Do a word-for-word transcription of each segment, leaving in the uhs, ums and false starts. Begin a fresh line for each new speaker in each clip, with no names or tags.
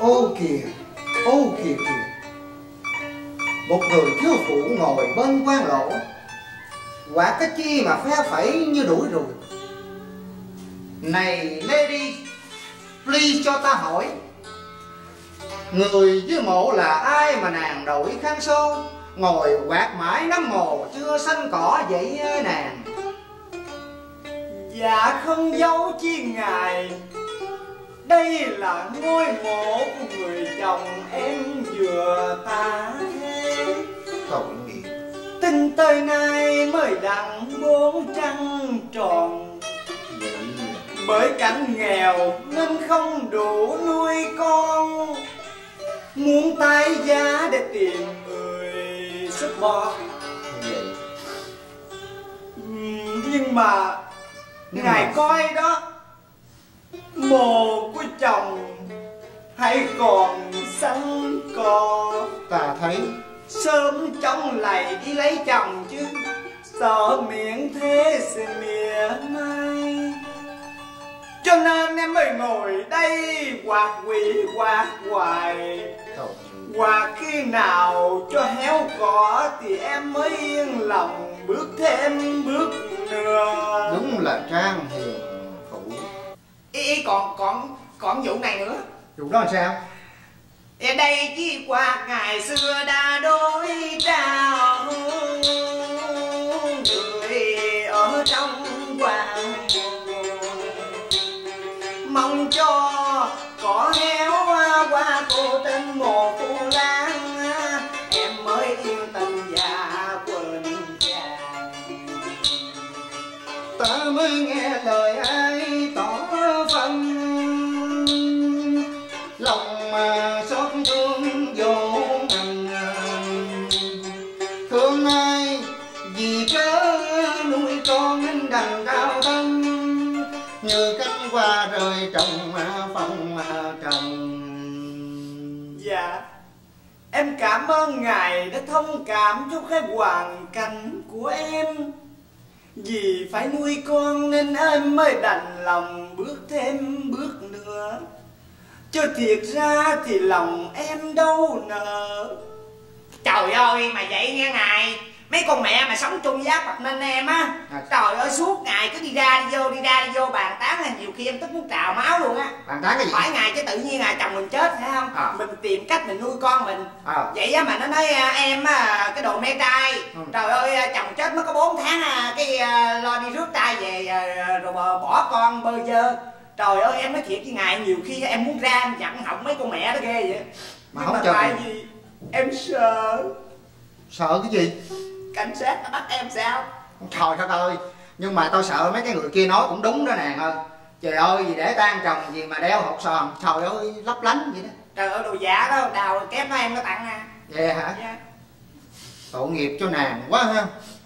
Ô kìa, ô kìa kìa, một người thiếu phụ ngồi bên quan lộ, quả cái chi mà phe phẩy như đuổi ruồi. Này lady, please cho ta hỏi, người dưới mộ là ai mà nàng đổi khăn xô, ngồi quạt mãi nắm mồ chưa xanh cỏ vậy nàng?
Dạ không giấu chi ngài, đây là ngôi mộ của người chồng em vừa ta thế.
Tội nghiệp,
tình tới nay mới đặng bốn trăng tròn, bởi cảnh nghèo nên không đủ nuôi con, muốn tái giá để tìm người support.
vậy
Nhưng mà
Nhưng
ngài
mà...
coi đó, mồ của chồng hay còn xanh cò,
ta thấy
sớm chóng lầy đi lấy chồng chứ, sợ miệng thế sự mỉa mai. Cho nên em mới ngồi đây quạt quỷ quạt hoài, quạt khi nào cho héo cỏ thì em mới yên lòng bước thêm bước nữa.
đúng là Trang hiền phụ.
Ý, ý còn còn còn vụ này nữa.
Vụ đó là sao?
Ở đây chỉ qua ngày xưa đã đối trao, người ở trong hoàng mong cho cỏ héo qua cô tên mồ phu lan, em mới yên tâm và quên chàng.
Ta mới nghe lời ai tỏ phân, lòng mà xót thương vô ngần. Thương ai vì cớ nuôi con nên đành đau thân, như cánh hoa rơi trong phong trần.
Dạ, em cảm ơn ngài đã thông cảm cho cái hoàn cảnh của em. Vì phải nuôi con nên em mới đành lòng bước thêm bước nữa, chứ thiệt ra thì lòng em đâu nỡ.
Trời ơi mà vậy nghe ngài, mấy con mẹ mà sống chung với ác Phật nên em á,
à.
Trời ơi suốt ngày cứ đi ra đi vô đi ra đi vô bàn tán, là nhiều khi em tức muốn trào máu luôn á.
Bàn tán cái gì?
Hỏi ngài chứ tự nhiên là chồng mình chết phải không?
à.
Mình tìm cách mình nuôi con mình.
à.
Vậy á mà nó nói em á cái đồ mê trai. ừ. Trời ơi chồng chết mới có bốn tháng cái lo đi rước trai về rồi bỏ con bơ vơ. Trời ơi em nói thiệt với ngài, nhiều khi em muốn ra em giận họng mấy con mẹ đó ghê vậy.
Mà
Nhưng
không
mà
cho
tại vì em sợ.
Sợ cái gì?
Cảnh sát nó bắt em sao?
Trời đất ơi, nhưng mà tao sợ mấy cái người kia nói cũng đúng đó nàng ơi. Trời ơi, gì để tan chồng gì mà đeo hột sòn, trời ơi, lấp lánh vậy đó.
Trời ơi, đồ giả đó, đào kép nó em nó tặng nè.
Vậy hả?
Dạ.
Tội nghiệp cho nàng quá ha.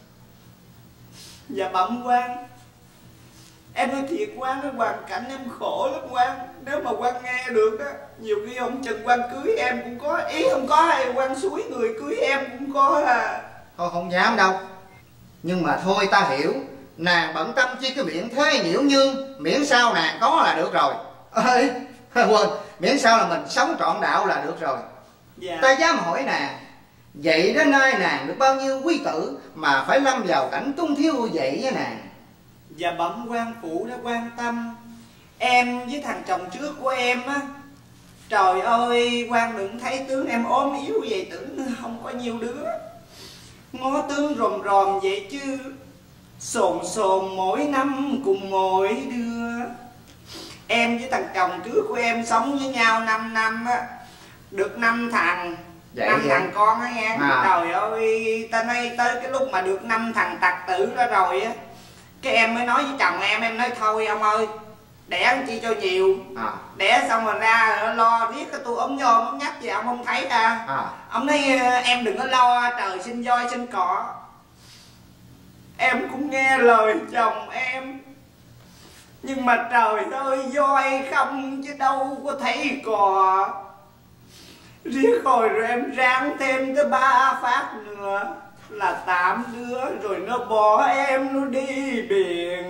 Dạ bẩm quan, em nói thiệt quan, cái hoàn cảnh em khổ lắm quan. Nếu mà quan nghe được á, nhiều khi ông chừng quan cưới em cũng có, ý không có hay quan suối người cưới em cũng có à.
Thôi không dám đâu. Nhưng mà thôi ta hiểu, nàng bận tâm chi cái miệng thế nhiễu nhương, miễn sao nàng có là được rồi. Ê, quên, miễn sao là mình sống trọn đạo là được rồi.
Dạ.
Ta dám hỏi nàng, vậy đến nay nàng được bao nhiêu quý tử mà phải lâm vào cảnh tung thiếu vậy với nàng?
Dạ bẩm quan phủ đã quan tâm. Em với thằng chồng trước của em á, trời ơi quan đừng thấy tướng em ốm yếu vậy tưởng không có nhiều đứa. Ngó tướng ròm ròm vậy chứ sồn sồn mỗi năm cùng mỗi đứa. Em với thằng chồng trước của em sống với nhau năm năm á, được năm thằng.
Vậy
năm
vậy?
thằng con á nghe.
à.
Trời ơi ta nói tới cái lúc mà được năm thằng tặc tử đó rồi á, cái em mới nói với chồng em, em nói thôi ông ơi, đẻ chi cho nhiều.
à.
Đẻ xong rồi ra lo riết cái tôi ốm nhôm ốm nhách gì ông không thấy ra.
à.
Ông nói em đừng có lo trời sinh voi sinh cỏ. Em cũng nghe lời chồng em, nhưng mà trời ơi voi không chứ đâu có thấy cò. Riết rồi rồi em ráng thêm tới ba phát nữa là tám đứa, rồi nó bỏ em nó đi biển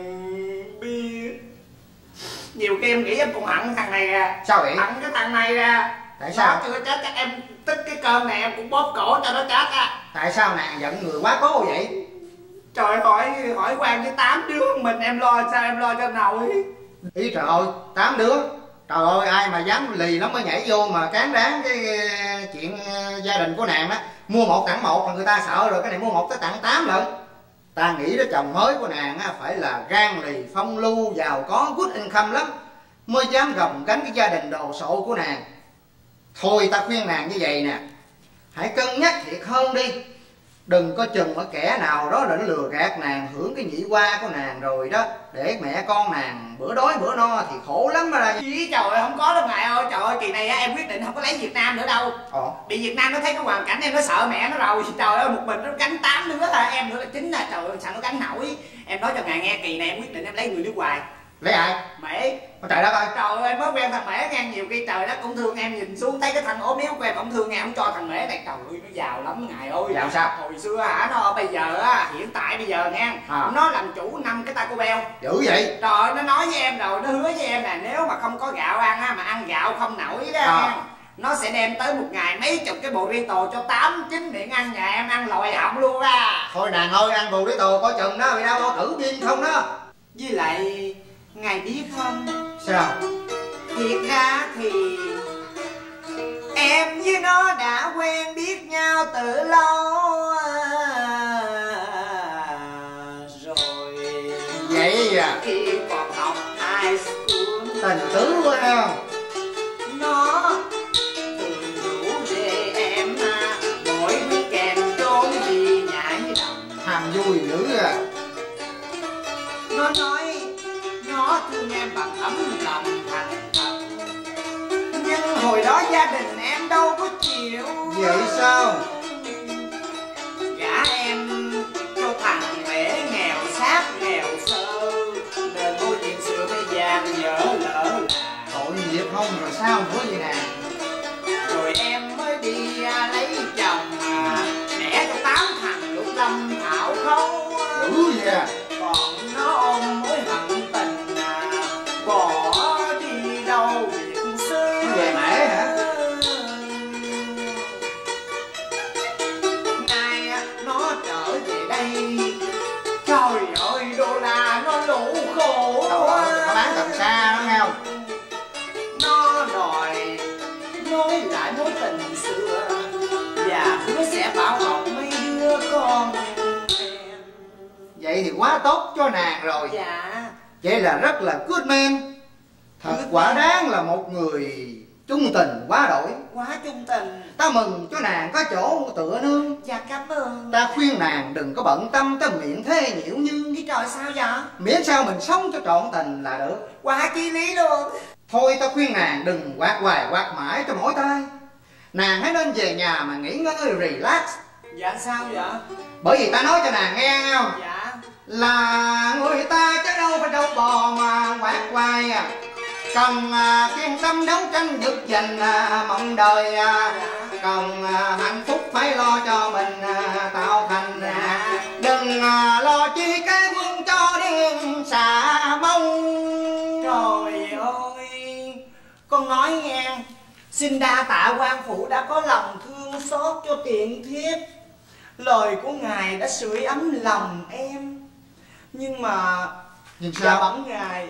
biết. Nhiều khi em nghĩ em còn hận thằng này ra.
Sao vậy?
Hận cái thằng này ra.
Tại sao?
Chưa chết chắc em tích cái cơm này em cũng bóp cổ cho nó chết á.
Tại sao nàng giận người quá cố vậy?
Trời, hỏi hỏi quan với tám đứa mình em lo sao em lo cho nổi.
Ý trời ơi, tám đứa. Trời ơi, ai mà dám lì lắm mới nhảy vô mà cán đáng cái chuyện gia đình của nàng á. Mua một tặng một là người ta sợ rồi, cái này mua một tới tặng tám lận. Ta nghĩ đó chồng mới của nàng á phải là gan lì, phong lưu, giàu có, good income lắm mới dám gồng gánh cái gia đình đồ sộ của nàng. Thôi ta khuyên nàng như vậy nè, hãy cân nhắc thiệt hơn đi. Đừng có chừng ở kẻ nào đó là nó lừa gạt nàng hưởng cái nhị qua của nàng rồi đó, để mẹ con nàng bữa đói bữa no thì khổ lắm mà là.
Ý trời ơi, không có đâu ngài ơi. Trời ơi, kỳ này á, em quyết định không có lấy Việt Nam nữa đâu.
Ồ.
Bị Việt Nam nó thấy cái hoàn cảnh em nó sợ mẹ nó rồi. Trời ơi, một mình nó gánh tám đứa là em nữa là chính là trời ơi sao nó gánh nổi. Em nói cho ngài nghe, kỳ này em quyết định em lấy người nước ngoài.
Lấy ai?
Mễ.
Ôi trời đất ơi.
Trời ơi, em mới quen thằng Mễ nghe, nhiều khi trời đất cũng thương em, nhìn xuống thấy cái thằng ốm yếu của em ông thương em, ông cho thằng Mễ này. Trời ơi, nó giàu lắm ngài ơi.
Giàu sao?
Hồi xưa hả, nó bây giờ á, hiện tại bây giờ nghe à. Nó làm chủ năm cái Taco Bell.
Dữ vậy?
Trời ơi, nó nói với em rồi, nó hứa với em là nếu mà không có gạo ăn á, mà ăn gạo không nổi đó à. Nó sẽ đem tới một ngày mấy chục cái burrito cho tám chín miệng ăn, nhà em ăn lòi họng luôn à.
Thôi nàng ơi, ăn burrito coi chừng đó, bị đau thử pin không đó.
Với lại ngài biết không?
Sao?
Thiệt ra thì em với nó đã quen biết nhau từ lâu rồi.
Vậy à?
Khi còn học high school.
Tình tứ quá ha.
Nó thường rủ về em mỗi weekend trốn đi nhảy đồng.
Ham vui dữ à.
Nó nói nó thương em bằng tấm lòng thành thật, nhưng hồi đó gia đình em đâu có chịu.
Vậy sao?
Gả em cho thằng Mễ nghèo sát nghèo sơ, nên ngôi chuyện xưa bây giờ dở lỡ là
Tội nghiệp không rồi sao nữa vậy nè.
rồi em mới đi lấy chồng, đẻ cho tám thằng Lục Lâm Thảo Khâu.
Dữ vậy à?
Còn nó ôm mối hận tình bỏ đi đâu biệt xứ.
Nó về Mễ hả?
Nay nó trở về đây, trời ơi đô la nó lũ khổ.
Nó bán tầm xa đó nghe không?
Nó đòi nói lại mối tình xưa và hứa sẽ bảo hộ mấy đứa con em.
Vậy thì quá tốt cho nàng rồi.
Dạ.
Vậy là rất là good man. Thật good quả man. Đáng là một người chung tình quá đổi.
Quá chung tình.
Ta mừng cho nàng có chỗ tựa nương.
Dạ cảm ơn.
Ta khuyên nàng đừng có bận tâm tới miệng thế nhiễu như.
Ý trời sao vậy?
Miễn sao mình sống cho trọn tình là được.
Quá chí lý luôn.
Thôi ta khuyên nàng đừng quạt hoài quạt mãi cho mỏi tay. Nàng hãy nên về nhà mà nghỉ ngơi relax.
Dạ sao vậy?
Bởi vì ta nói cho nàng nghe không?
Dạ.
Là người ta chứ đâu phải đâu bò mà quạt hoài à. Cần kiên tâm đấu tranh vực giành mộng đời. Cần hạnh phúc phải lo cho mình tạo thành. Đừng lo chi cái quân cho điên xà mông.
Trời ơi, con nói nghe, xin đa tạ quan phụ đã có lòng thương xót cho tiện thiếp. Lời của ngài đã sưởi ấm lòng em. Nhưng mà
Nhưng
dạ
sao?
bẩm ngài,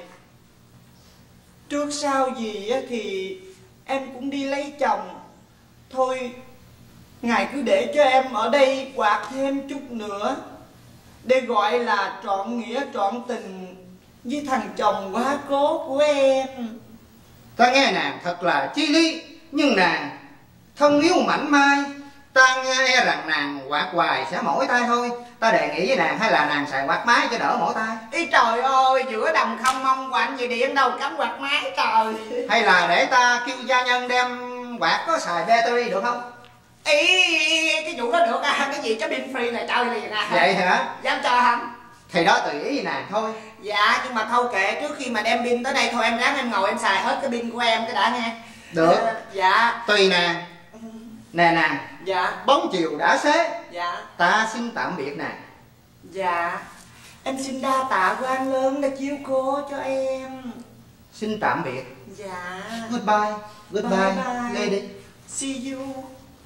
trước sau gì thì em cũng đi lấy chồng. Thôi ngài cứ để cho em ở đây quạt thêm chút nữa, để gọi là trọn nghĩa trọn tình với thằng chồng quá cố của em.
Ta nghe nàng thật là chí lý, nhưng nàng thân yếu mảnh mai. Ta nghe rằng nàng quạt hoài sẽ mỏi tay thôi. Ta đề nghị với nàng hay là nàng xài quạt máy cho đỡ mỏi tay.
Ý trời ơi, giữa đồng không mong của anh gì điện đâu cắm quạt máy trời.
Hay là để ta kêu gia nhân đem quạt có xài battery được không?
Ý cái vụ đó được à, cái gì cho pin free này trời liền à.
Vậy hả?
Dám cho không?
Thì đó tùy ý nàng thôi.
Dạ nhưng mà thôi kệ, trước khi mà đem pin tới đây thôi em ráng em ngồi em xài hết cái pin của em cái đã nghe.
Được.
À, dạ.
Tùy nàng. Nè nàng.
Dạ.
Bóng chiều đã xế.
Dạ.
Ta xin tạm biệt nàng.
Dạ. Em xin đa tạ quan lớn đã chiếu cố cho em.
Xin tạm biệt.
Dạ.
Goodbye. Goodbye,
Bye bye.
lady.
See you.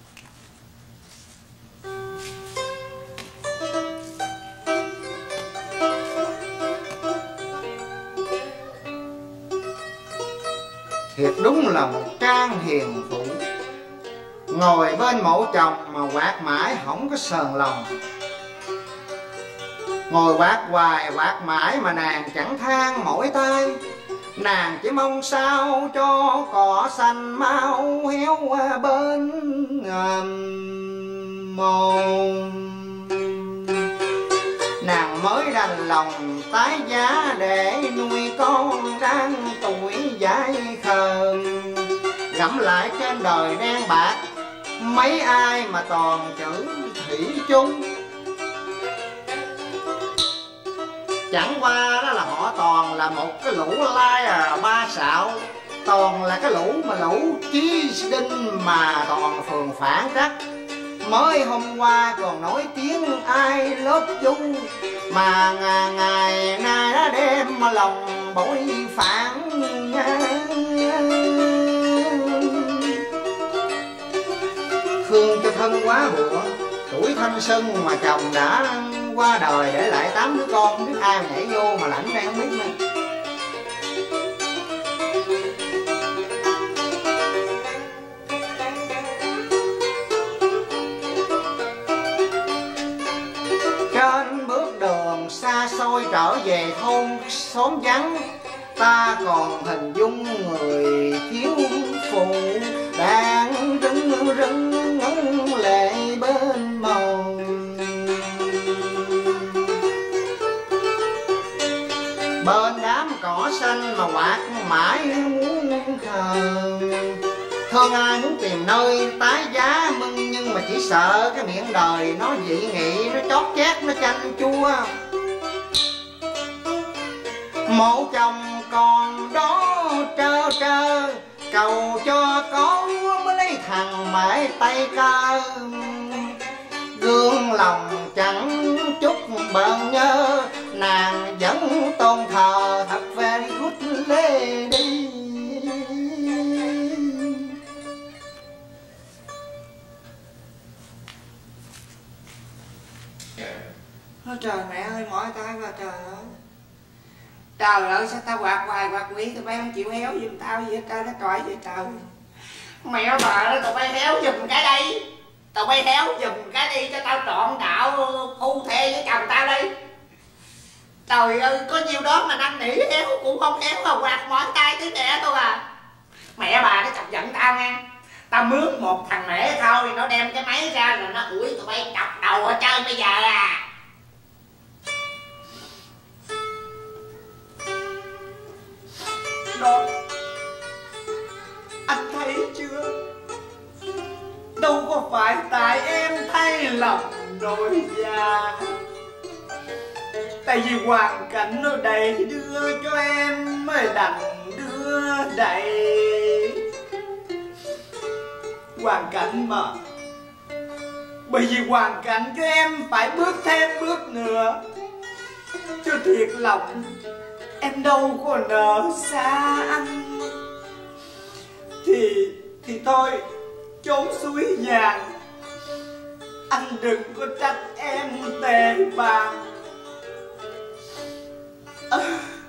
Thiệt đúng là một trang hiền phụ, ngồi bên mộ chồng mà quạt mãi không có sờn lòng. Ngồi quạt hoài quạt mãi mà nàng chẳng than mỏi tay, nàng chỉ mong sao cho cỏ xanh mau héo bên mồ. Nàng mới đành lòng tái giá để nuôi con đang tuổi dại khờ. Gẫm lại trên đời đen bạc, mấy ai mà toàn chữ thủy chung. Chẳng qua đó là họ toàn là một cái lũ lai à ba xạo, toàn là cái lũ mà lũ chí đinh mà toàn phường phản trắc. Mới hôm qua còn nói tiếng ai lớp dung, mà ngày, ngày nay đã đem mà lòng bội phản. Thương cho thân quá bụa, tuổi thanh xuân mà chồng đã qua đời để lại tám đứa con, không biết ai mà nhảy vô mà lãnh đang không biết nữa. Trên bước đường xa xôi trở về thôn xóm vắng, ta còn hình dung người thiếu phụ đang rưng rưng ngấn lệ bên màu. Bên đám cỏ xanh mà quạt mãi muốn khờ. Thương ai muốn tìm nơi tái giá mừng, nhưng mà chỉ sợ cái miệng đời nó dị nghị, nó chót chát, nó chanh chua. Mộ chồng còn đó trơ trơ, cầu cho có mới lấy thằng mãi tay cơ. Gương lòng chẳng chút bận nhớ, nàng vẫn tôn thờ thật very good lady.
Ôi trời mẹ ơi, mỏi tay quá trời ơi. Trời ơi, sao tao quạt hoài quạt quý, tụi bay không chịu héo giùm tao gì hết trơn, nó trọi vậy trời. Mẹ bà đó, tụi bay héo giùm cái đây. Tụi bay héo giùm cái đi cho tao trọn đạo phu thê với chồng tao đi. Trời ơi, có nhiêu đó mà năn nỉ héo cũng không héo mà quạt mỏi tay tới đẻ thôi à. Mẹ bà nó chọc giận tao nha. Tao mướn một thằng mẹ thôi, nó đem cái máy ra rồi nó ủi tụi bay chọc đầu ở chơi bây giờ à. Đó, anh thấy chưa? Đâu có phải tại em thay lòng đổi dạ, tại vì hoàn cảnh nó đầy đưa cho em mới đành đưa đẩy. Hoàn cảnh mà, bởi vì hoàn cảnh cho em phải bước thêm bước nữa. Cho thiệt lòng em đâu có nợ xa anh. Thì, thì thôi trốn suối vàng, anh đừng có trách em tệ bạc. À.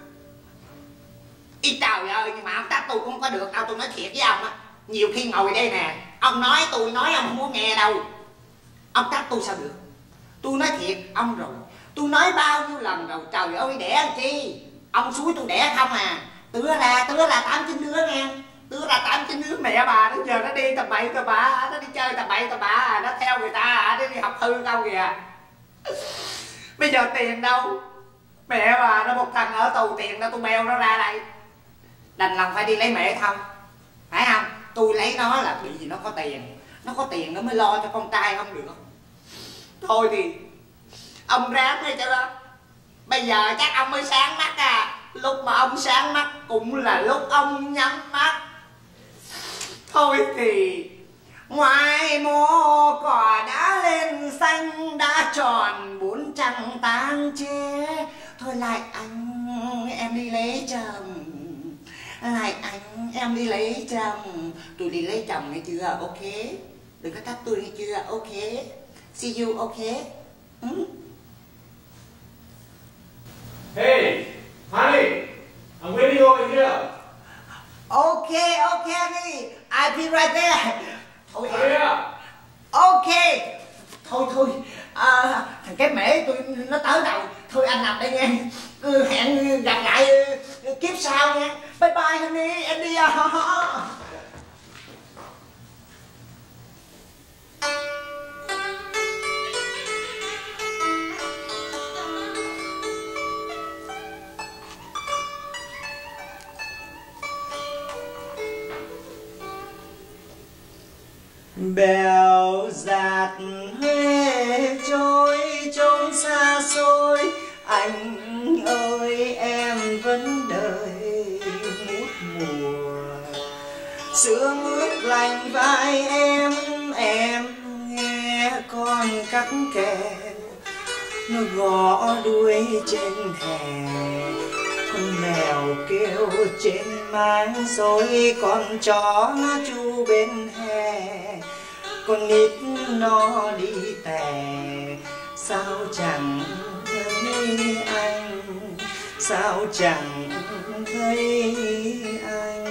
Ý trời ơi, nhưng mà ông trách tôi cũng không có được đâu, tôi nói thiệt với ông á. Nhiều khi ngồi đây nè, ông nói tôi nói ông không muốn nghe đâu. Ông trách tôi sao được? Tôi nói thiệt ông rồi, tôi nói bao nhiêu lần rồi, trời ơi đẻ làm chi. Ông suối tôi đẻ không à. Tứa ra, tứa là tám chín đứa nghe. Tứa ra tám chín đứa, mẹ bà nó giờ nó đi tầm bậy tầm bạ, nó đi chơi tầm bậy tầm bạ, nó theo người ta, nó đi học hư đâu kìa. Bây giờ tiền đâu? Mẹ bà nó một thằng ở tù, tiền đâu tôi bèo nó ra đây. Đành lòng phải đi lấy mẹ không? Phải không? Tôi lấy nó là bị gì nó có tiền. Nó có tiền nó mới lo cho con trai không được. Thôi thì ông ráng đi cho đó. Bây giờ chắc ông mới sáng mắt à. Lúc mà ông sáng mắt cũng là lúc ông nhắm mắt. Thôi thì ngoài mô cỏ đã lên xanh, đã tròn bốn trăng tang chế. Thôi lại anh em đi lấy chồng,
Này anh, em đi lấy chồng. Tôi đi lấy chồng nghe chưa? Ok. Đừng có tắt tôi nghe chưa? Ok. See you, ok. Ừ?
Hey, honey, I'm waiting over here.
Ok, ok đi. I'll be right there. Thôi
Hurry up.
ok. Thôi thôi, à, thằng cái mễ tôi nó tới đầu. Thôi anh nằm đây nghe. Ừ, hẹn gặp lại ừ, kiếp sau nha. Bye bye honey, em đi à. Bèo dạt Huế trôi trốn xa xôi, anh ơi em vẫn đợi mút mùa. Sương ướt lạnh vai em, em nghe con cắt kè nó gõ đuôi trên hè. Con mèo kêu trên máng xối, con chó nó chu bên hè. Con nít nó đi tè, sao chẳng thấy anh, sao chẳng thấy anh.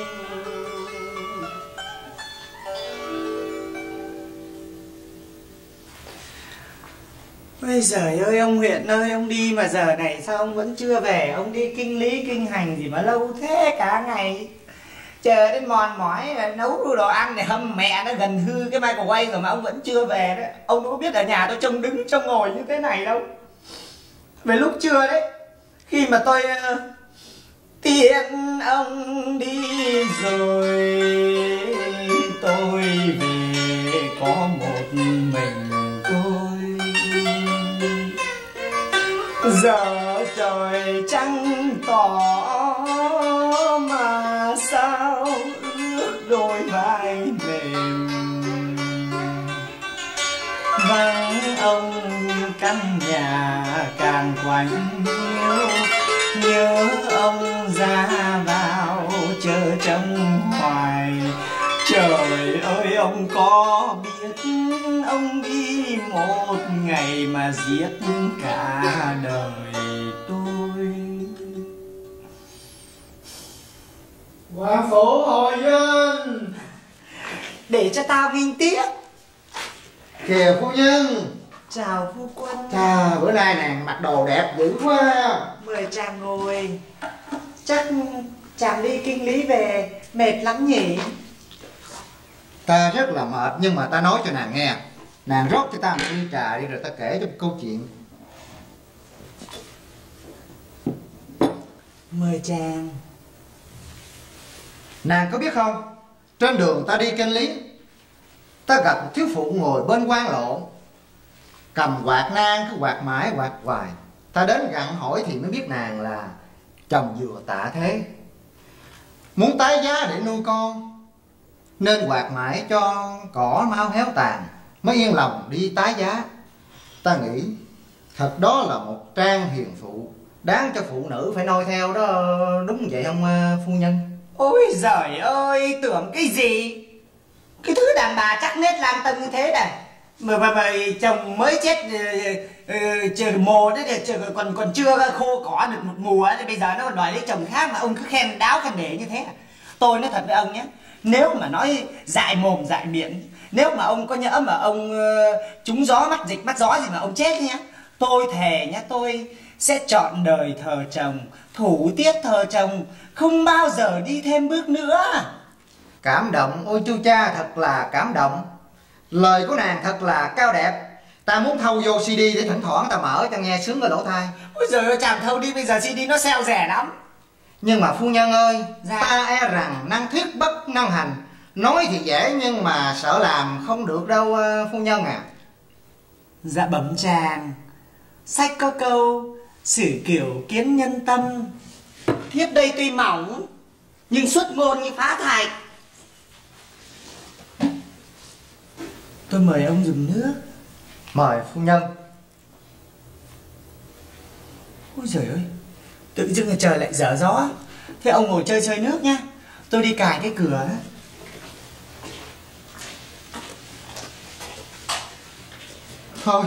Ôi giời ơi ông huyện ơi, ông đi mà giờ này sao ông vẫn chưa về? Ông đi kinh lý kinh hành gì mà lâu thế, cả ngày chờ đến mòn mỏi là nấu đồ ăn để hâm mẹ nó gần hư cái microwave rồi mà ông vẫn chưa về đấy. Ông đâu có biết ở nhà tôi trông đứng trông ngồi như thế này đâu. Về lúc trưa đấy, khi mà tôi uh, tiễn ông đi rồi, tôi về có một mình tôi. Giờ trời trăng tỏ mà sao ướt đôi vai mềm. Vắng ông căn nhà càng quạnh hiu, nhớ ông ra vào chờ trông hoài. Trời ơi ông có biết ông đi một ngày mà giết cả đời tôi.
Quan phủ hồi dân.
Để cho tao ghi tiếp.
Kìa phu nhân.
Chào phu quân.
Chà, bữa nay nàng mặc đồ đẹp dữ quá.
Mời chàng ngồi. Chắc chàng đi kinh lý về mệt lắm nhỉ?
Ta rất là mệt, nhưng mà ta nói cho nàng nghe. Nàng rót cho ta một ly trà đi rồi ta kể cho một câu chuyện.
Mời chàng.
Nàng có biết không, trên đường ta đi kinh lý, ta gặp một thiếu phụ ngồi bên quan lộ, cầm quạt nang cứ quạt mãi quạt hoài. Ta đến gặn hỏi thì mới biết nàng là chồng vừa tạ thế, muốn tái giá để nuôi con, nên quạt mãi cho cỏ mau héo tàn mới yên lòng đi tái giá. Ta nghĩ thật đó là một trang hiền phụ, đáng cho phụ nữ phải noi theo đó, đúng vậy không phu nhân?
Ôi giời ơi, tưởng cái gì? Cái thứ đàn bà chắc nết lang tâm như thế này mà mà, mà chồng mới chết uh, chờ mồ đấy, chờ, còn còn chưa khô cỏ được một mùa thì bây giờ nó còn đòi lấy chồng khác mà ông cứ khen đáo khen để như thế à? Tôi nói thật với ông nhé, nếu mà nói dại mồm dại miệng, nếu mà ông có nhỡ mà ông uh, trúng gió mắt dịch mắt gió gì mà ông chết nhé, tôi thề nhé, tôi sẽ chọn đời thờ chồng, thủ tiết thờ chồng, không bao giờ đi thêm bước nữa.
Cảm động, ôi chu cha, thật là cảm động. Lời của nàng thật là cao đẹp. Ta muốn thâu vô xê đê để thỉnh thoảng ta mở cho nghe sướng ở lỗ tai.
Ôi giời ơi, chàng thâu đi, bây giờ xê đê nó sale rẻ lắm.
Nhưng mà phu nhân ơi,
dạ.
Ta e rằng năng thuyết bất năng hành. Nói thì dễ nhưng mà sợ làm không được đâu phu nhân à.
Dạ bẩm chàng, sách có câu sử kiểu kiến nhân tâm, thiếp đây tuy mỏng nhưng xuất ngôn như phá thạch. Tôi mời ông dùng nước.
Mời phu nhân.
Ôi giời ơi, tự dưng là trời lại dở gió. Thế ông ngồi chơi chơi nước nhá.
Tôi đi cài cái cửa.
Thôi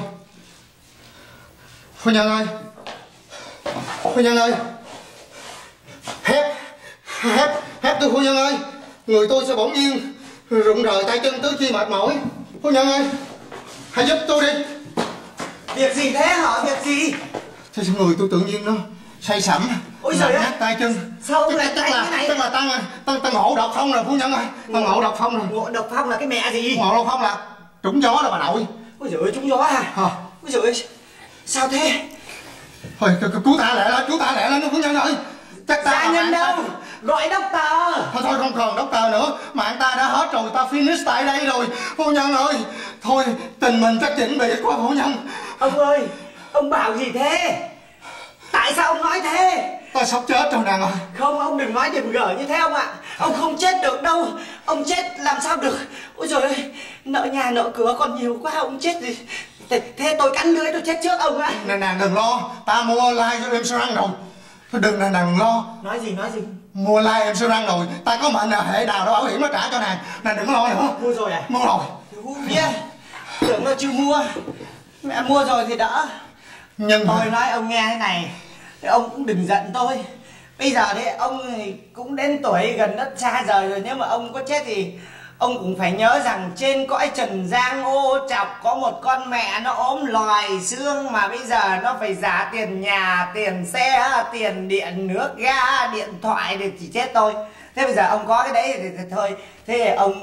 phu nhân ơi, phu nhân ơi, hép hép hép tôi phu nhân ơi, người tôi sẽ bỗng nhiên rụng rời tay chân tứ chi mệt mỏi. Phu nhân ơi, hãy giúp tôi đi.
Việc gì thế hả? Việc gì?
Thế sao người tôi tự nhiên nó say sẩm,
ôi trời ơi,
tay chân.
Sao ông
chắc,
lại
chắc
tay
là
cái này?
chắc là tăng tăng tăng ngộ độc phong rồi phu nhân ơi, tăng ngộ độc phong rồi.
Ngộ độc phong là cái mẹ gì?
Ngộ độc phong là trúng gió là bà nội.
Ôi trời ơi, trúng gió à?
À.
Ôi trời ơi, sao thế?
Thôi cứu ta lẹ lên, cứu ta lẹ lên phu nhân ơi. Chắc ta
Gia nhân đâu? Gọi doctor.
Thôi thôi không còn doctor nữa, mạng ta đã hết rồi, ta finish tại đây rồi phu nhân ơi. Thôi tình mình chắc chỉnh biệt quá phu nhân.
Ông ơi, ông bảo gì thế? Tại sao ông nói thế?
Ta sắp chết rồi nàng ơi.
Không, ông đừng nói điểm gở như thế ông ạ. Ông không chết được đâu. Ông chết làm sao được? Ôi trời ơi, nợ nhà nợ cửa còn nhiều quá, ông chết gì? Thế, thế tôi cắn lưới tôi chết trước ông ạ.
Nàng, nàng đừng lo, ta mua like cho em sẽ răng rồi. Thôi đừng nàng đừng lo.
Nói gì nói gì?
Mua like em sẽ răng rồi, ta có mệnh là hệ nào đó bảo hiểm nó trả cho nàng. Nàng đừng lo nữa.
Mua rồi à?
Mua rồi.
Yeah. Tưởng nó chưa mua. Mẹ mua rồi thì đỡ.
Nhưng
Tôi
mà...
nói ông nghe thế này, thì ông cũng đừng giận tôi. Bây giờ đấy ông cũng đến tuổi gần đất xa rời rồi, nếu mà ông có chết thì ông cũng phải nhớ rằng trên cõi trần gian ô trọc có một con mẹ nó ốm lòi xương, mà bây giờ nó phải trả tiền nhà, tiền xe, tiền điện, nước ga, điện thoại thì chỉ chết tôi. Thế bây giờ ông có cái đấy thì, thì thôi. Thế ông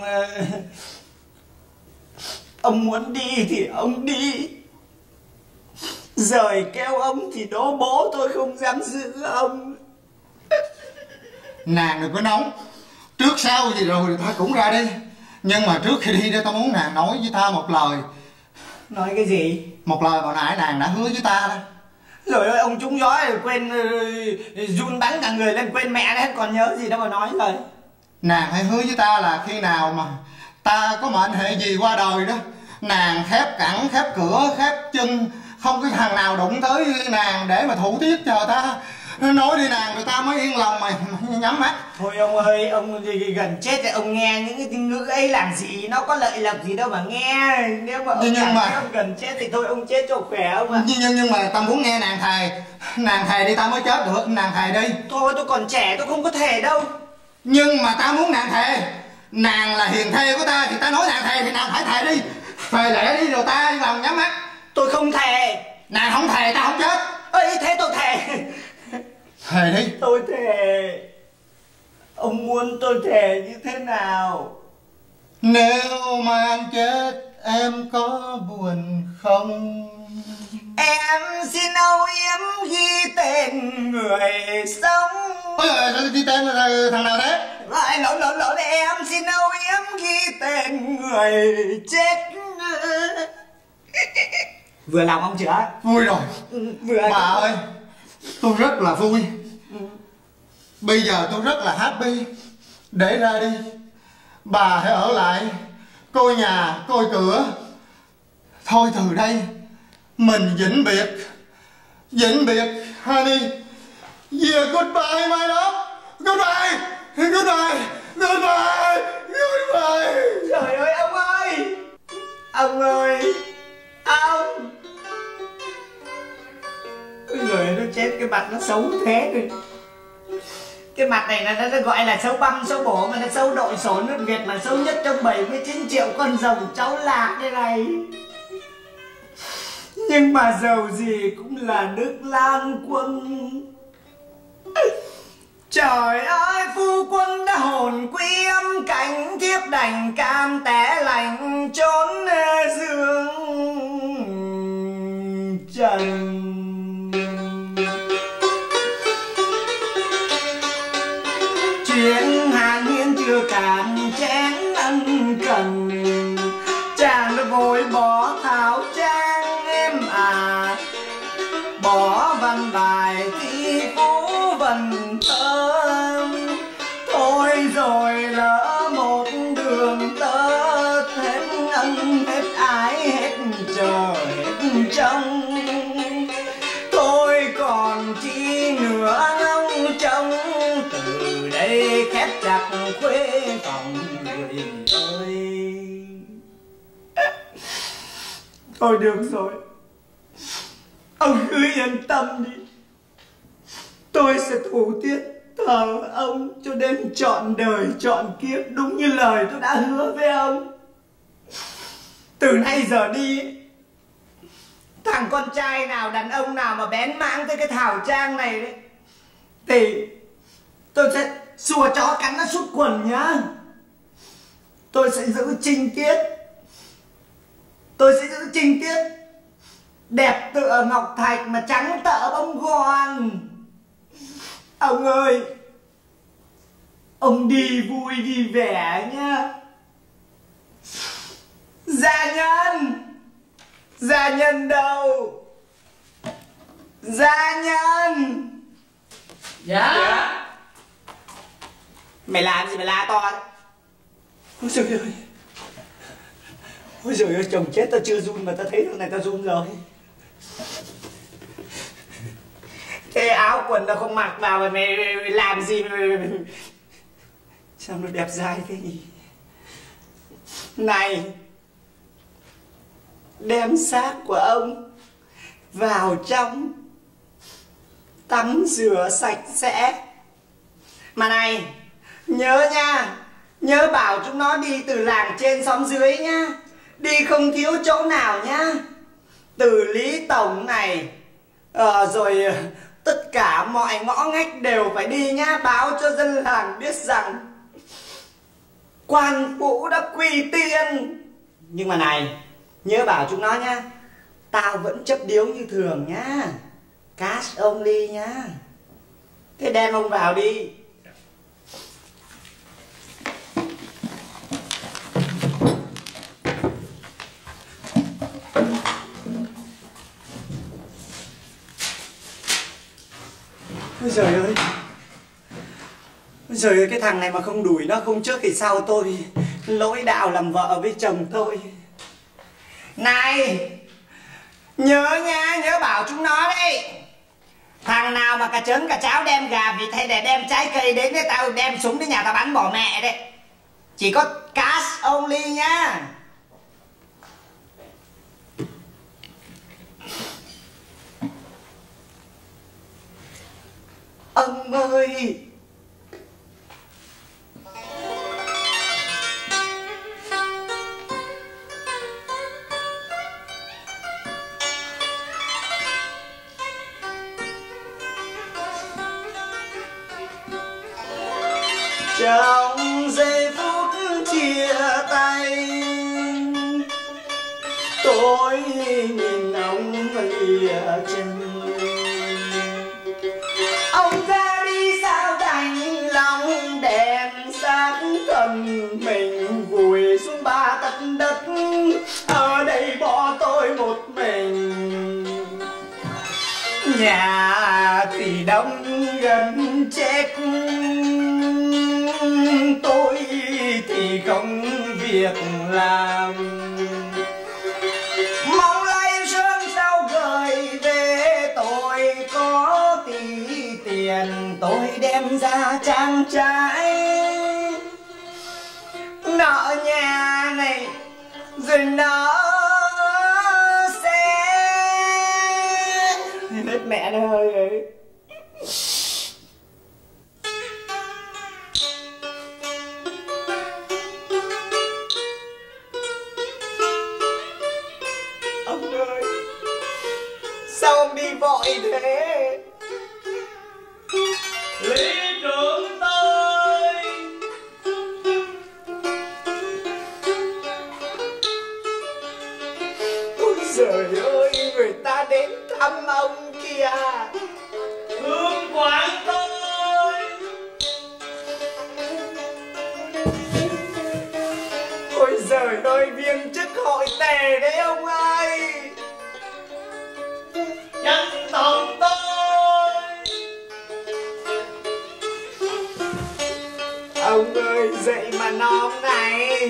ông muốn đi thì ông đi, rời kêu ông thì đố bố tôi không dám giữ ông.
Nàng đừng có nóng, trước sau gì rồi ta cũng ra đi. Nhưng mà trước khi đi đây ta muốn nàng nói với ta một lời.
Nói cái gì?
Một lời mà nãy nàng đã hứa với ta đó.
Rồi ơi, ông trúng gió rồi quên uh, run bắn cả người lên, quên mẹ đấy, còn nhớ gì đâu mà nói rồi.
Nàng hãy hứa với ta là khi nào mà ta có mệnh hệ gì qua đời đó, nàng khép cẳng, khép cửa, khép chân, không có thằng nào đụng tới nàng để mà thủ tiết chờ ta. Nói đi nàng, người ta mới yên lòng mày nhắm mắt.
Thôi ông ơi, ông gần chết thì ông nghe những cái ngữ ấy làm gì, nó có lợi lộc gì đâu mà nghe. Nếu mà ông
nhưng, nhưng mà
ông gần chết thì thôi ông chết cho khỏe ông ạ.
Nhưng, nhưng nhưng mà ta muốn nghe nàng thề. Nàng thề đi ta mới chết được, nàng thề đi.
Thôi tôi còn trẻ, tôi không có thề đâu.
Nhưng mà ta muốn nàng thề. Nàng là hiền thê của ta thì ta nói nàng thề thì nàng phải thề đi. Thề lẽ đi rồi ta yên lòng nhắm mắt.
Tôi không thề.
Nàng không thề ta không chết.
Ê, thế tôi thề.
Thề đi.
Tôi thề. Ông muốn tôi thề như thế nào?
Nếu mà anh chết em có buồn không?
Em xin âu yếm ghi tên người sống.
Ôi trời, ghi tên là thằng nào thế?
Lại lộn lộn lộn, em xin âu yếm ghi tên người chết. Vừa lòng ông chưa?
Vui rồi.
Ừ, vừa.
Bà ơi, tôi rất là vui. Ừ. Bây giờ tôi rất là happy. Để ra đi. Bà hãy ở lại coi nhà, coi cửa. Thôi từ đây mình vĩnh biệt. Vĩnh biệt honey. Yeah, goodbye my love. Goodbye. Goodbye. Goodbye. Goodbye.
Trời ơi ông ơi. Ông ơi. Ông. Ôi giời, nó chết, cái mặt nó xấu thế rồi. Cái mặt này nó, nó gọi là xấu băm, xấu bổ, mà nó xấu đội sổ nước Việt, mà xấu nhất trong bảy mươi chín triệu con rồng cháu lạc đây này. Nhưng mà dầu gì cũng là nước Lan Quân. Trời ơi, phu quân đã hồn quy âm cảnh, thiếp đành cam té lành trốn dương trần. Chuyện hàng hiên chưa cạn chén ân cần, chàng đã vội bỏ thảo trang em à, bỏ văn bài thi phú vần thơm. Thôi rồi lỡ một đường tơ, hết ân hết ái hết chờ hết trông. Thôi còn chi nữa ngóng trông, từ đây khép khép chặt khuê phòng người ơi. Thôi được rồi, ông cứ yên tâm đi, tôi sẽ thủ tiết thờ ông cho đến trọn đời trọn kiếp, đúng như lời tôi đã hứa với ông. Từ nay giờ đi, thằng con trai nào, đàn ông nào mà bén mãng tới cái Thảo Trang này đấy, thì tôi sẽ xùa chó cắn nó sút quần nhá. Tôi sẽ giữ trinh tiết, tôi sẽ giữ trinh tiết đẹp tựa ngọc thạch mà trắng tợ bông gòn. Ông ơi, ông đi vui đi vẻ nhá. Gia nhân, gia nhân đâu? Gia nhân.
Dạ.
Dạ. Mày làm gì mà la to đấy? Ôi trời ơi, ôi trời ơi, chồng chết tao chưa run mà tao thấy thằng này tao run rồi. Thế áo quần tao không mặc vào mà mày, mày, mày làm gì mà mày, mày... sao nó đẹp dai thế nhỉ? Này, đem xác của ông vào trong tắm rửa sạch sẽ. Mà này, nhớ nha, nhớ bảo chúng nó đi từ làng trên xóm dưới nhá, đi không thiếu chỗ nào nhá. Từ Lý Tổng này, ờ, rồi tất cả mọi ngõ ngách đều phải đi nhá, báo cho dân làng biết rằng quan phủ đã quy tiên. Nhưng mà này, nhớ bảo chúng nó nhá, tao vẫn chấp điếu như thường nhá, cash only nhá. Thế đem ông vào đi. Ôi trời ơi, ôi trời ơi, cái thằng này mà không đuổi nó không trước thì sau tôi lỗi đạo làm vợ với chồng tôi. Này, nhớ nha, nhớ bảo chúng nó đấy, thằng nào mà cả trứng cả cháo đem gà vịt hay để đem trái cây đến để tao đem súng đến nhà tao bắn bỏ mẹ đấy. Chỉ có cash only nhá. Ông ơi, trong giây phút chia tay, tôi nhìn ông lìa chân. Ông ra đi sao đành lòng đem xác thân mình vùi xuống ba tấc đất, ở đây bỏ tôi một mình. Nhà thì đông gần chết, tôi thì không việc làm. Mong lấy sớm sau gửi về, tôi có tí tiền tôi đem ra trang trải nợ nhà này, rồi nợ xe. Hết mẹ nó hơi ấy. Ông ơi, sao ông đi vội thế? Lý trưởng tôi. Ôi giời ơi, người ta đến thăm ông kìa. Hương quản tôi. Ôi giời ơi, viên chức hội tề đấy ông ơi. Chân tổng tôi. Ông ơi, dậy mà non này.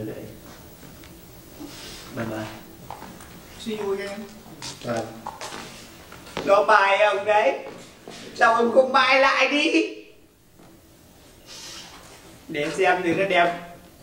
đệ. Bye bye.
See you again.
Rồi.
Nó bài ông đấy. Sao ông không bài lại đi? Để xem thì nó đẹp.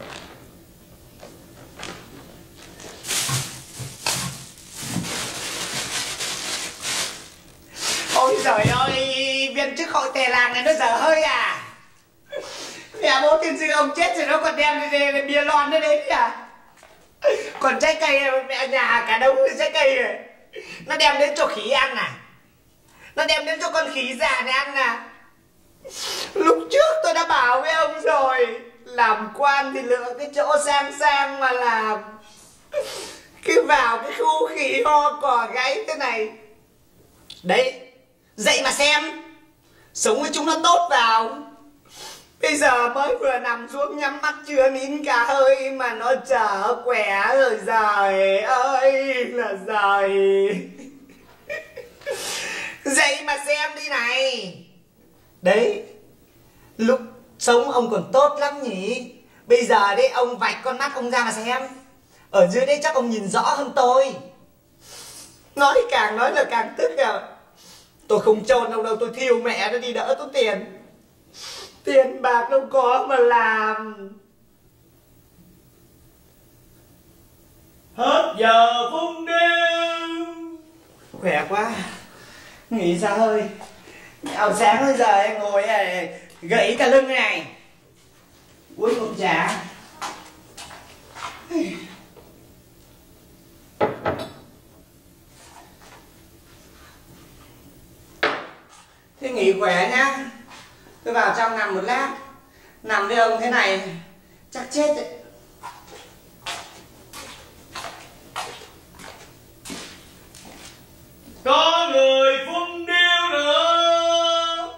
Ôi giời ơi, viên chức hội tề làng này nó dở hơi à? Mẹ bố tiên sư ông chết rồi nó còn đem bia lon nó đến à? Còn trái cây mẹ nhà cả đống trái cây này. Nó đem đến cho khỉ ăn à? Nó đem đến cho con khỉ già này ăn à? Lúc trước tôi đã bảo với ông rồi, làm quan thì lựa cái chỗ sang sang mà làm. Cứ vào cái khu khỉ ho cỏ gáy thế này. Đấy, dậy mà xem. Sống với chúng nó tốt vào. Bây giờ mới vừa nằm xuống nhắm mắt chưa nín cả hơi mà nó trở khỏe rồi. Giời ơi là giời. Dậy mà xem đi này. Đấy, lúc sống ông còn tốt lắm nhỉ. Bây giờ đấy ông vạch con mắt ông ra mà xem. Ở dưới đây chắc ông nhìn rõ hơn tôi. Nói càng nói là càng tức à. Tôi không chôn ông đâu, tôi thiêu mẹ nó đi đỡ tốn tiền. Tiền bạc đâu có mà làm.
Hết giờ phun đêm.
Khỏe quá. Nghỉ ra hơi. Ảo sáng tới giờ em ngồi gãy cả lưng này. Uống ngụm trà. Thế nghỉ khỏe nhá. Tôi vào trong nằm một lát. Nằm với ông thế này chắc chết đấy.
Có người phun điêu nữa.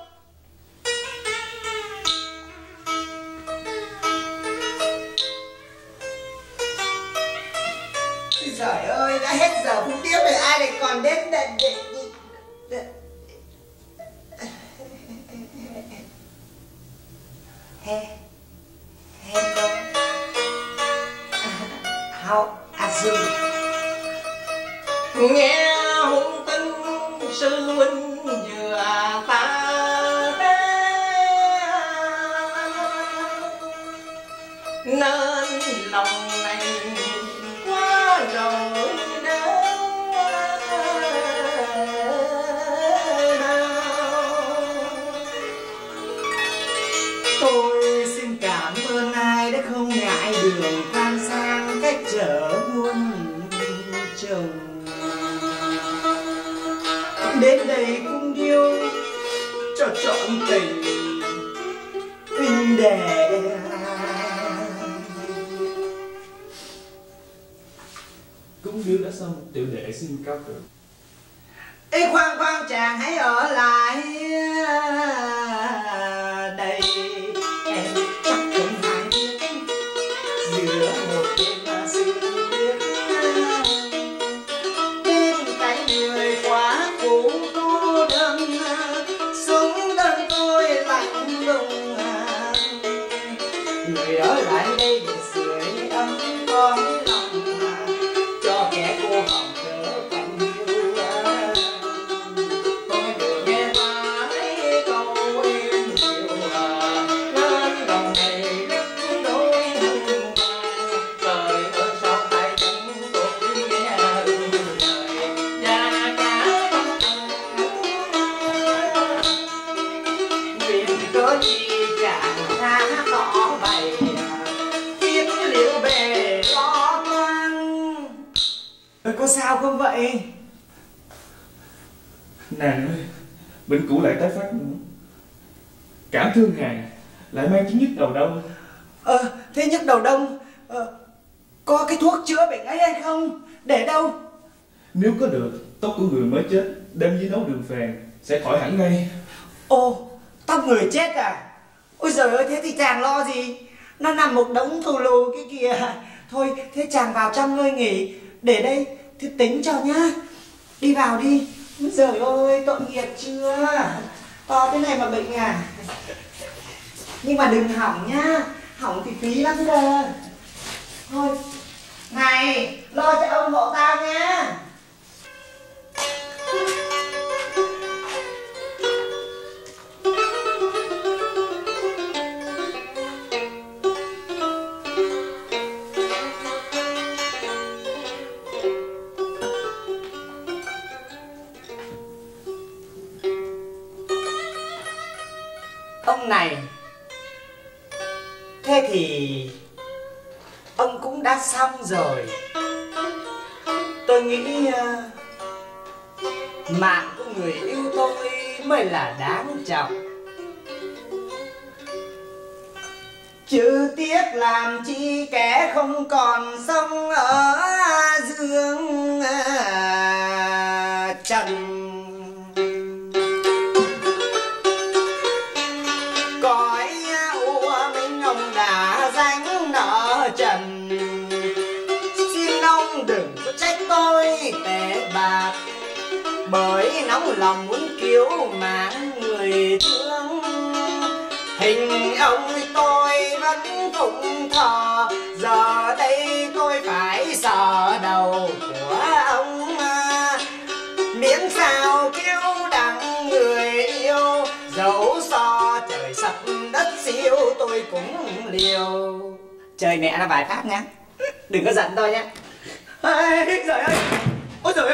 Trời ơi, đã hết giờ phun điêu rồi ai lại còn đến để, để, để... He, hello. How are you?
Nghe hung tin sư huynh vừa ta nên lòng này quá rồi
tôi xin cảm ơn ai đã không ngại đường quan sang cách trở muôn chồng đến đây cũng điêu cho trọn tình huynh đệ.
Cúng điêu đã xong, tiểu đệ xin cáo từ.
Ê khoan khoan chàng hãy ở lại đây. Em chắc không phải biết giữa một đêm sự biết bên cạnh người quá cũ cô đơn sống đơn tôi lạnh lùng. Người ở lại đây để sưởi ấm con lòng cho kẻ cô hồng trở thành yêu. Tôi được nghe mãi câu em hiểu nên lòng này rất đôi hùng trời ơi sao phải chẳng tôi nghe lời và cả nguyện cớ chi chàng tha tỏ bày biết liệu bề lo toan. Có sao không vậy?
Nàng ơi, bệnh cũ lại tái phát nữa. Cảm thương nàng lại mang chứng nhức đầu đông.
Ờ, thế nhức đầu đông ờ, có cái thuốc chữa bệnh ấy hay không? Để đâu?
Nếu có được, tóc của người mới chết đem với nấu đường phèn sẽ khỏi hẳn ngay.
Ồ, tóc người chết à? Ôi giời ơi, thế thì chàng lo gì? Nó nằm một đống thù lù cái kìa. Thôi, thế chàng vào trong ngơi nghỉ. Để đây, thế tính cho nhá. Đi vào đi. Ôi giời ơi, tội nghiệp chưa? To thế này mà bệnh à? Nhưng mà đừng hỏng nhá. Hỏng thì phí lắm cơ.
Thôi, này, lo cho ông hộ tao nha. Ông này, thế thì ông cũng đã xong rồi. Tôi nghĩ uh, mạng của người yêu tôi mới là đáng trọng. Chứ tiếc làm chi kẻ không còn sống ở dương uh, trần. Cõi u minh ông đã danh nợ trần. Xin ông đừng có trách tôi tệ bạc, bởi nóng lòng muốn cứu mạng người thương. Hình ông tôi vẫn phụng thờ, giờ đây tôi phải sờ đầu của ông. Miễn sao cứu đặng người yêu, dẫu so trời sập đất siêu tôi cũng liều. Chơi mẹ nó vài phát nhá, đừng có giận tôi nhá. Ê, trời ơi, ôi trời ơi.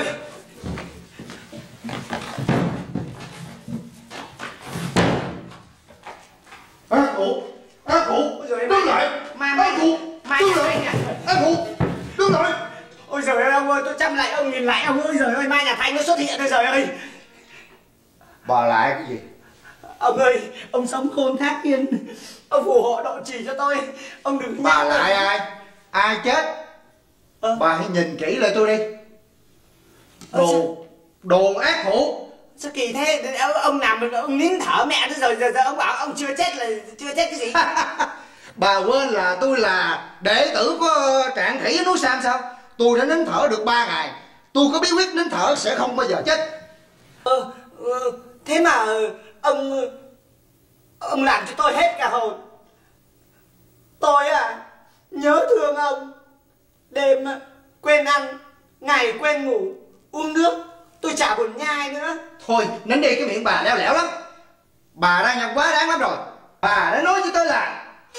Ác phụ, ác phụ, đứng lại. Ác phụ, đứng lại. Ác phụ, đứng lại.
Ôi trời ơi ông ơi, tôi chăm lại ông nhìn lại ông ơi, trời ơi, mai nhà Thành nó xuất hiện rồi, trời ơi.
Bà lại cái gì?
Ông ơi, ông sống khôn thác hiên, ông phù hộ độ trì cho tôi, ông đừng.
Bà lại ai? Ai chết? Ờ. Bà hãy nhìn kỹ lại tôi đi. Đồ, đồ ác phụ.
Sao kỳ thế? Ông nằm ông nín thở mẹ tới rồi, giờ, giờ ông bảo ông chưa chết là chưa chết cái gì?
Bà quên là tôi là đệ tử của Trạng Khỉ núi Sam sao? Tôi đã nín thở được ba ngày. Tôi có bí quyết nín thở sẽ không bao giờ chết.
Ờ, ờ thế mà ông ông làm cho tôi hết cả hồn. Tôi à nhớ thương ông, đêm quên ăn, ngày quên ngủ, uống nước tôi chả buồn nhai nữa.
Thôi nín đi, cái miệng bà leo lẻo lắm. Bà đang nhầm quá đáng lắm rồi. Bà đã nói với tôi là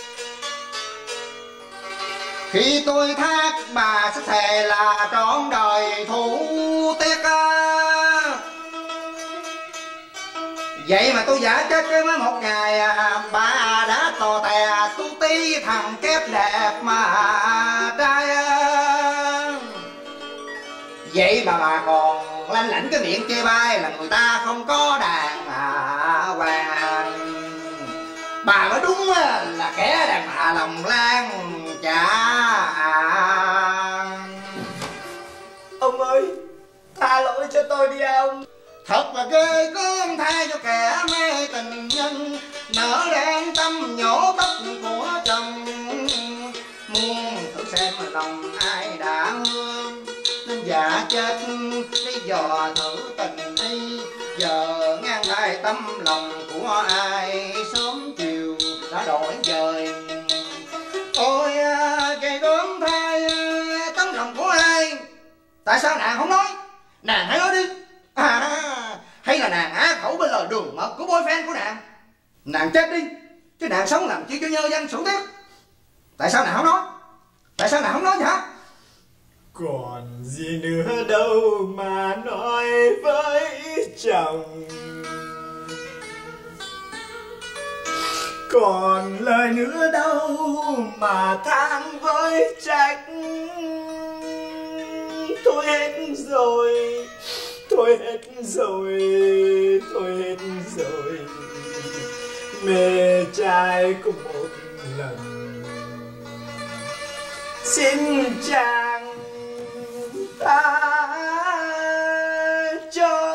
khi tôi thác bà sẽ thề là trọn đời thủ tiếc. Vậy mà tôi giả chết cái mới một ngày à, bà đã tò tè tu tí thằng kép đẹp mà trai. Vậy mà bà còn lanh lảnh cái miệng chê bai là người ta không có đàn hạ hoàng. Bà nói đúng là kẻ đàn hạ lòng lan chả.
Ông ơi, tha lỗi cho tôi đi ông.
Thật là ghê gớm thay cho kẻ mê tình nhân, nỡ đang tâm nhổ tóc của chồng. Muốn thử xem lòng ai đã hương, nên dạ chết đi dò thử tình y. Giờ ngang hai tâm lòng của ai, sớm chiều đã đổi dời. Ôi ghê gớm thay tấm lòng của ai. Tại sao nàng không nói? Nàng hãy nói đi. À, hay là nàng á khẩu bên lời đường mật của boyfriend của nàng? Nàng chết đi, chứ nàng sống làm chi cho nhơ danh sử tiếc. Tại sao nàng không nói? Tại sao nàng không nói vậy hả?
Còn gì nữa đâu mà nói với chồng. Còn lời nữa đâu mà than với trách. Thôi hết rồi, thôi hết rồi, thôi hết rồi. Mê trai có một lần, xin chàng tha cho.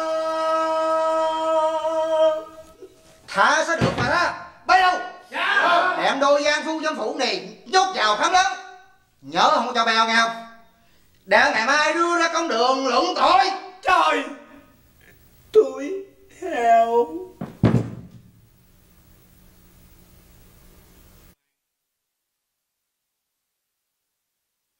Thả sao được mà đó. Bay đâu? Dạ. Đem đôi gian phu dân phủ này nhốt vào khám lớn. Nhớ không cho bèo nghe không? Để ngày mai đưa ra công đường luận tội.
Trời